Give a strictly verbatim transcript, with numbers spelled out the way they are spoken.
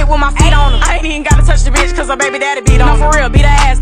with my feet on them. I ain't even gotta touch the bitch cause her baby daddy beat on. No, for real, beat her ass